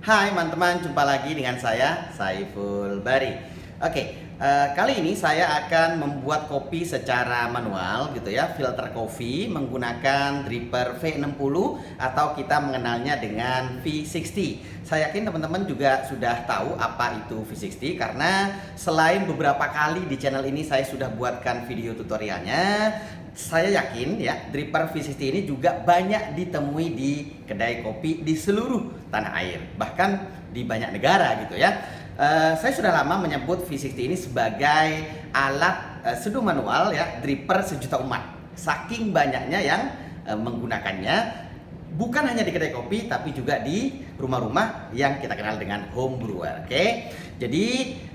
Hai teman-teman, jumpa lagi dengan saya, Saiful Bari. Kali ini saya akan membuat kopi secara manual gitu ya, filter kopi menggunakan dripper V60 atau kita mengenalnya dengan V60. Saya yakin teman-teman juga sudah tahu apa itu V60 karena selain beberapa kali di channel ini saya sudah buatkan video tutorialnya. Saya yakin ya, dripper V60 ini juga banyak ditemui di kedai kopi di seluruh tanah air, bahkan di banyak negara gitu ya. Saya sudah lama menyebut V60 ini sebagai alat seduh manual ya, dripper sejuta umat. Saking banyaknya yang menggunakannya, bukan hanya di kedai kopi tapi juga di rumah-rumah yang kita kenal dengan home brewer. Jadi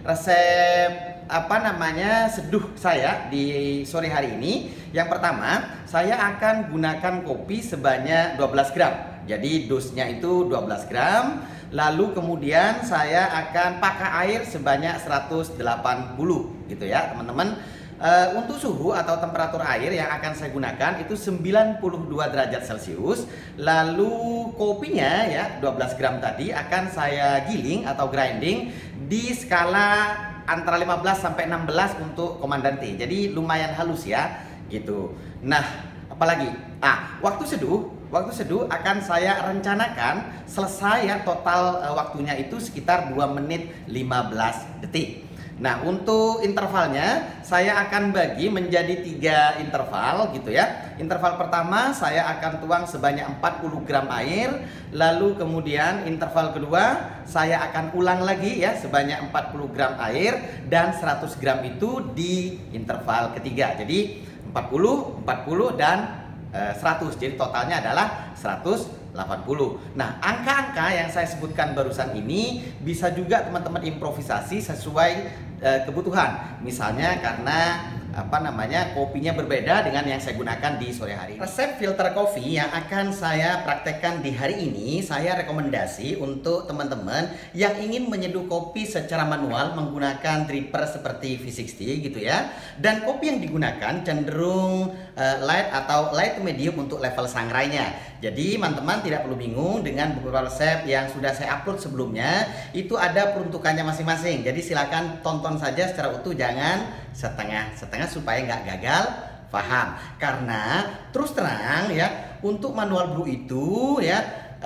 resep seduh saya di sore hari ini, yang pertama saya akan gunakan kopi sebanyak 12 gram. Jadi dosnya itu 12 gram. Lalu kemudian saya akan pakai air sebanyak 180 gitu ya teman-teman. Untuk suhu atau temperatur air yang akan saya gunakan itu 92 derajat Celcius. Lalu kopinya ya 12 gram tadi akan saya giling atau grinding di skala antara 15 sampai 16 untuk komandan T. Jadi lumayan halus ya gitu. Nah, apalagi waktu seduh akan saya rencanakan selesai ya, total waktunya itu sekitar 2 menit 15 detik. Nah, untuk intervalnya saya akan bagi menjadi 3 interval gitu ya. Interval pertama saya akan tuang sebanyak 40 gram air. Lalu kemudian interval kedua saya akan ulang lagi ya sebanyak 40 gram air. Dan 100 gram itu di interval ketiga. Jadi 40, 40 dan 100. Jadi totalnya adalah 180. Nah, angka-angka yang saya sebutkan barusan ini bisa juga teman-teman improvisasi sesuai kebutuhan. Misalnya karena kopinya berbeda dengan yang saya gunakan di sore hari. Resep filter kopi yang akan saya praktekkan di hari ini, saya rekomendasi untuk teman-teman yang ingin menyeduh kopi secara manual menggunakan dripper seperti V60 gitu ya. Dan kopi yang digunakan cenderung light atau light to medium untuk level sangrainya. Jadi teman-teman tidak perlu bingung dengan beberapa resep yang sudah saya upload sebelumnya. Itu ada peruntukannya masing-masing. Jadi silakan tonton saja secara utuh, jangan setengah-setengah supaya nggak gagal paham. Karena terus terang ya, untuk manual brew itu ya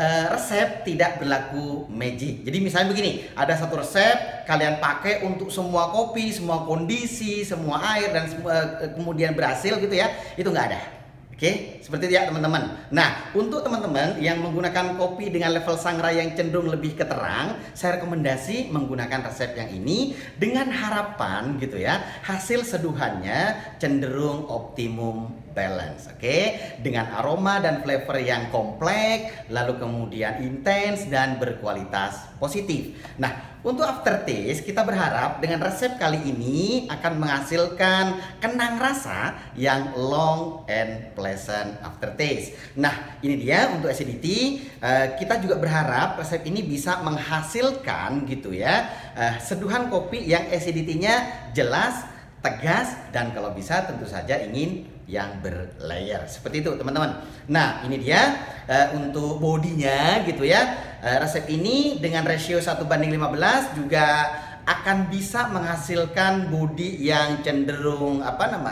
resep tidak berlaku magic. Jadi misalnya begini, ada satu resep kalian pakai untuk semua kopi, semua kondisi, semua air dan kemudian berhasil gitu ya, itu nggak ada. Seperti itu ya teman-teman. Nah, untuk teman-teman yang menggunakan kopi dengan level sangrai yang cenderung lebih keterang, saya rekomendasi menggunakan resep yang ini dengan harapan gitu ya, hasil seduhannya cenderung optimum balance. Dengan aroma dan flavor yang kompleks, lalu kemudian intens dan berkualitas positif. Nah, untuk aftertaste kita berharap dengan resep kali ini akan menghasilkan kenang rasa yang long and pleasant aftertaste. Nah, ini dia untuk acidity. Kita juga berharap resep ini bisa menghasilkan gitu ya, seduhan kopi yang acidity-nya jelas, tegas, dan kalau bisa tentu saja ingin yang berlayer seperti itu teman-teman. Nah, ini dia untuk bodinya gitu ya. Resep ini dengan rasio 1:15 juga akan bisa menghasilkan body yang cenderung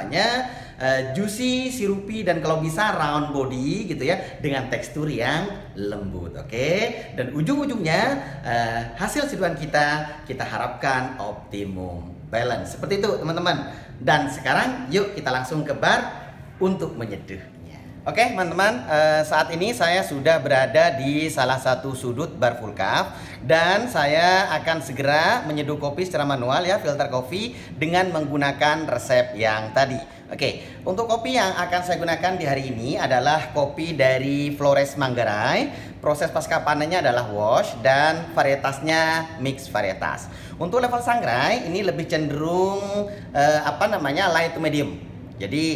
juicy, sirupy, dan kalau bisa round body gitu ya, dengan tekstur yang lembut. Dan ujung-ujungnya hasil seduhan kita harapkan optimum balance seperti itu teman-teman. Dan sekarang yuk kita langsung ke bar untuk menyeduhnya. Teman-teman, saat ini saya sudah berada di salah satu sudut bar full cup dan saya akan segera menyeduh kopi secara manual ya, filter kopi dengan menggunakan resep yang tadi. Untuk kopi yang akan saya gunakan di hari ini adalah kopi dari Flores Manggarai. Proses pasca panennya adalah wash dan varietasnya mix varietas. Untuk level sangrai ini lebih cenderung light to medium. Jadi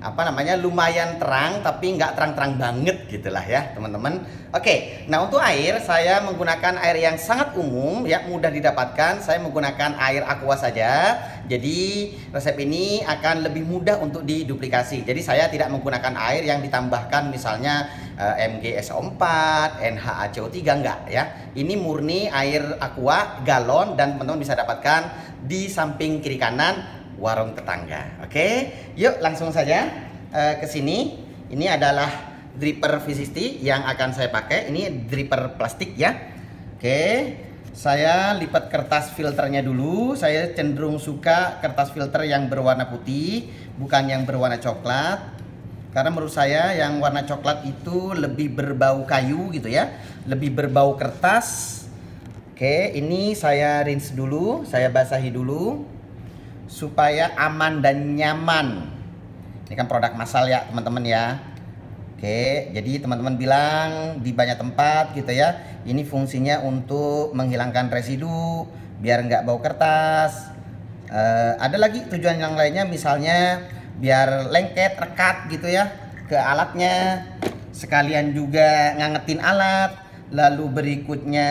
lumayan terang tapi nggak terang-terang banget gitulah ya teman-teman. Oke, nah untuk air saya menggunakan air yang sangat umum ya, mudah didapatkan. Saya menggunakan air aqua saja. Jadi resep ini akan lebih mudah untuk diduplikasi. Jadi saya tidak menggunakan air yang ditambahkan misalnya MgSO4, NaHCO3, enggak ya. Ini murni air aqua galon dan teman-teman bisa dapatkan di samping kiri kanan warung tetangga. Oke, yuk langsung saja ke sini. Ini adalah dripper V60 yang akan saya pakai. Ini dripper plastik ya. Oke, saya lipat kertas filternya dulu. Saya cenderung suka kertas filter yang berwarna putih, bukan yang berwarna coklat. Karena menurut saya yang warna coklat itu lebih berbau kayu gitu ya, lebih berbau kertas. Oke, ini saya rinse dulu, saya basahi dulu supaya aman dan nyaman. Ini kan produk massal ya teman-teman ya. Oke, jadi teman-teman bilang di banyak tempat gitu ya, ini fungsinya untuk menghilangkan residu biar nggak bau kertas. Ada lagi tujuan yang lainnya, misalnya biar lengket, rekat gitu ya ke alatnya, sekalian juga ngangetin alat. Lalu berikutnya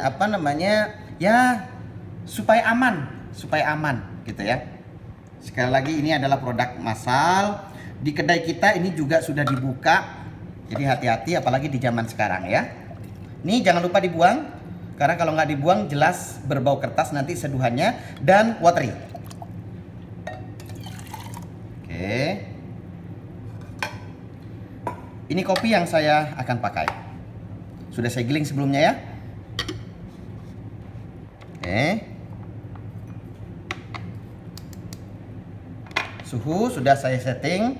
ya supaya aman gitu ya. Sekali lagi ini adalah produk massal. Di kedai kita ini juga sudah dibuka. Jadi hati-hati apalagi di zaman sekarang ya. Ini jangan lupa dibuang, karena kalau nggak dibuang jelas berbau kertas nanti seduhannya dan watery. Oke. Ini kopi yang saya akan pakai. Sudah saya giling sebelumnya ya. Oke. Suhu sudah saya setting.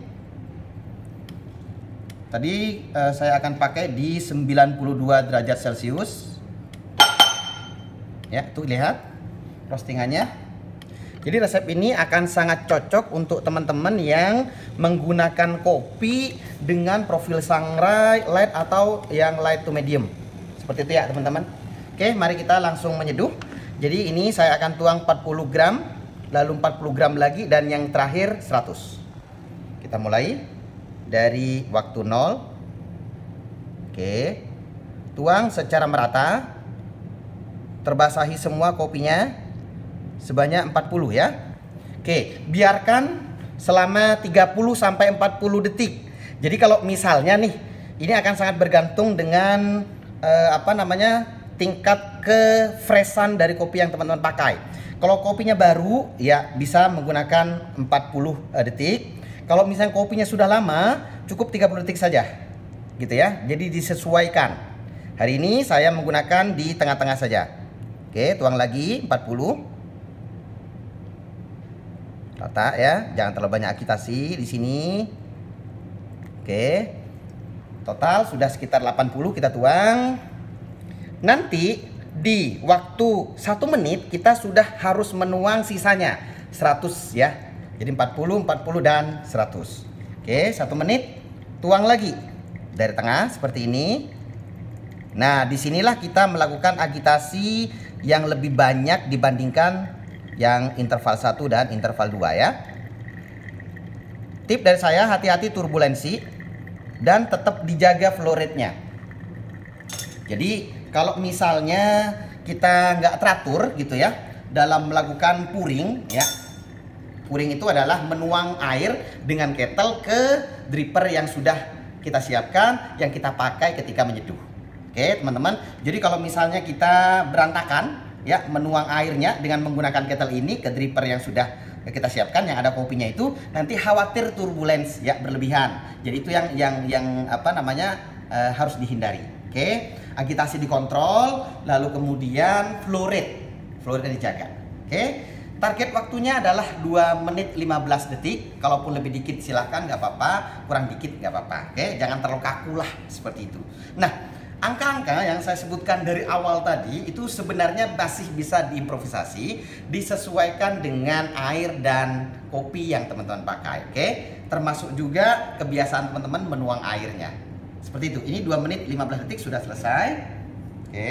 Tadi saya akan pakai di 92 derajat Celcius. Ya, tuh lihat roastingannya. Jadi resep ini akan sangat cocok untuk teman-teman yang menggunakan kopi dengan profil sangrai, light atau yang light to medium. Seperti itu ya teman-teman. Oke, mari kita langsung menyeduh. Jadi ini saya akan tuang 40 gram, lalu 40 gram lagi, dan yang terakhir 100. Kita mulai dari waktu 0. Oke, tuang secara merata, terbasahi semua kopinya sebanyak 40 ya. Oke, biarkan selama 30 sampai 40 detik. Jadi kalau misalnya nih, ini akan sangat bergantung dengan tingkat kefreshan dari kopi yang teman-teman pakai. Kalau kopinya baru ya bisa menggunakan 40 detik. Kalau misalnya kopinya sudah lama, cukup 30 detik saja. Gitu ya. Jadi disesuaikan. Hari ini saya menggunakan di tengah-tengah saja. Oke, tuang lagi 40. Rata ya, jangan terlalu banyak agitasi di sini. Oke. Total sudah sekitar 80 kita tuang. Nanti di waktu 1 menit kita sudah harus menuang sisanya 100 ya. Jadi 40, 40 dan 100. Oke, 1 menit tuang lagi dari tengah seperti ini. Nah, disinilah kita melakukan agitasi yang lebih banyak dibandingkan yang interval 1 dan interval 2 ya. Tip dari saya, hati-hati turbulensi dan tetap dijaga flow rate-nya. Jadi kalau misalnya kita nggak teratur gitu ya dalam melakukan pouring ya. Pouring itu adalah menuang air dengan kettle ke dripper yang sudah kita siapkan, yang kita pakai ketika menyeduh. Oke teman-teman, jadi kalau misalnya kita berantakan ya menuang airnya dengan menggunakan kettle ini ke dripper yang sudah kita siapkan, yang ada kopinya itu, nanti khawatir turbulence ya berlebihan. Jadi itu yang harus dihindari. Oke, agitasi dikontrol, lalu kemudian flow rate dijaga. Oke. Target waktunya adalah 2 menit 15 detik. Kalaupun lebih dikit silahkan, nggak apa-apa. Kurang dikit nggak apa-apa. Oke, jangan terlalu kaku lah seperti itu. Nah, angka-angka yang saya sebutkan dari awal tadi itu sebenarnya masih bisa diimprovisasi, disesuaikan dengan air dan kopi yang teman-teman pakai. Oke, termasuk juga kebiasaan teman-teman menuang airnya. Seperti itu. Ini 2 menit 15 detik sudah selesai. Oke.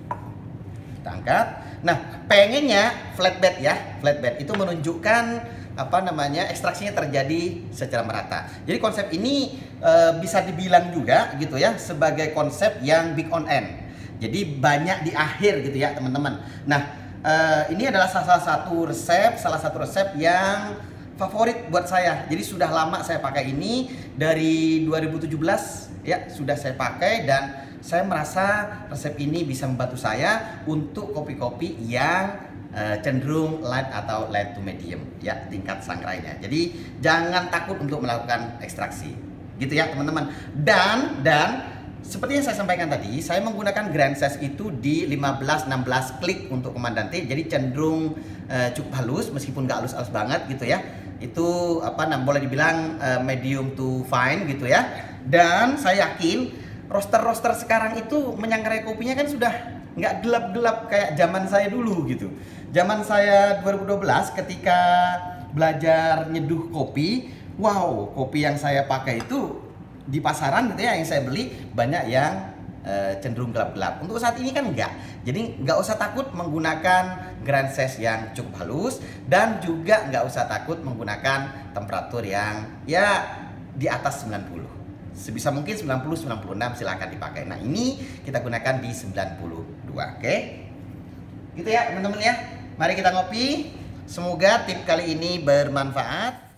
Kita angkat. Nah, pengennya flatbed ya. Flatbed itu menunjukkan ekstraksinya terjadi secara merata. Jadi konsep ini bisa dibilang juga gitu ya sebagai konsep yang big on end. Jadi banyak di akhir gitu ya teman-teman. Nah, ini adalah salah satu resep yang favorit buat saya. Jadi sudah lama saya pakai ini, dari 2017 ya sudah saya pakai, dan saya merasa resep ini bisa membantu saya untuk kopi-kopi yang cenderung light atau light to medium ya tingkat sangrainya. Jadi jangan takut untuk melakukan ekstraksi gitu ya teman-teman. Dan seperti yang saya sampaikan tadi, saya menggunakan grind size itu di 15-16 klik untuk Comandante. Jadi cenderung cukup halus meskipun nggak halus-halus banget gitu ya. Itu boleh dibilang medium to fine gitu ya. Dan saya yakin roster sekarang itu menyangrai kopinya kan sudah nggak gelap-gelap kayak zaman saya dulu gitu. Zaman saya 2012 ketika belajar nyeduh kopi, wow, kopi yang saya pakai itu di pasaran gitu ya, yang saya beli banyak yang cenderung gelap-gelap. Untuk saat ini kan enggak. Jadi nggak usah takut menggunakan grind size yang cukup halus, dan juga nggak usah takut menggunakan temperatur yang ya di atas 90. Sebisa mungkin 90-96 silahkan dipakai. Nah, ini kita gunakan di 92, oke? Gitu ya teman-teman ya. Mari kita ngopi. Semoga tip kali ini bermanfaat.